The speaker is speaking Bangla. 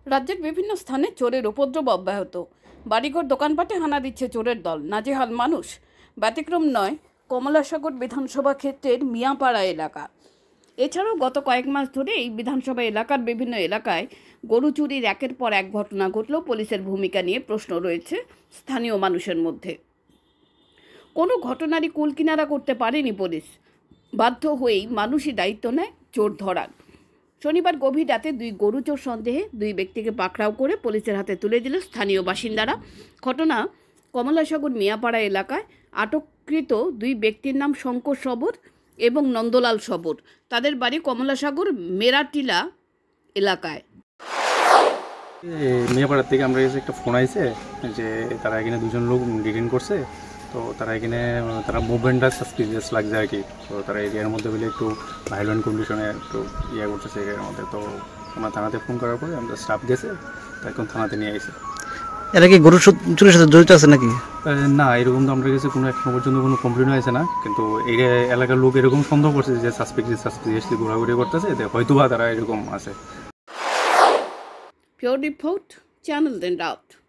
রাজ্যের বিভিন্ন স্থানে চোরের উপদ্রব অব্যাহত। বাড়িঘর দোকানপাটে হানা দিচ্ছে চোরের দল, নাজেহাল মানুষ। ব্যতিক্রম নয় কমলাসাগর বিধানসভা ক্ষেত্রের মিয়াপাড়া এলাকা। এছাড়াও গত কয়েক মাস ধরে এই বিধানসভা এলাকার বিভিন্ন এলাকায় গরু চুরির একের পর এক ঘটনা ঘটলেও পুলিশের ভূমিকা নিয়ে প্রশ্ন রয়েছে স্থানীয় মানুষের মধ্যে। কোনো ঘটনারই কুলকিনারা করতে পারেনি পুলিশ। বাধ্য হয়েই মানুষই দায়িত্ব নেয় চোর ধরার। শনিবার গভীর রাতে দুই গরু চোর সন্দেহে দুই ব্যক্তিকে পাকড়াও করে পুলিশের হাতে তুলে দিল স্থানীয় বাসিন্দারা। ঘটনা কমলাসাগর মিয়াপাড়া এলাকায়। আটককৃত দুই ব্যক্তির নাম শঙ্কর সবর এবং নন্দলাল সবর। তাদের বাড়ি কমলাসাগর মেরাটিলা এলাকায়। মিয়াপাড়ার থেকে আমরা কাছে একটা ফোন আইছে যে তারা এখানে দুজন লোক ডিটেইন করছে। তো তারা এখানে মুভমেন্টটা সাসপিসিয়াস লাগছে আর কি। তো তারা এরিয়ার মধ্যে বলে একটু ভায়োলেন্ট কন্ডিশনে একটু করতেছে এরিয়ার মধ্যে। তো আমরা থানাতে ফোন করার পরে আমাদের স্টাফ গেছে, তো এখন থানাতে নিয়ে আইছে। এরা কি গরু চুরির সাথে জড়িত আছে নাকি? না, এরকম তো আমরা কাছে কোনো এখনো পর্যন্ত কোনো কমপ্লেন হয়েছে না, কিন্তু এই এলাকার লোক এরকম সন্দেহ করছে যে সাসপিসিয়াসলি ঘোরাঘুরি করতেছে, হয়তো বা তারা এরকম আছে। Pure report, Channel 10 Out.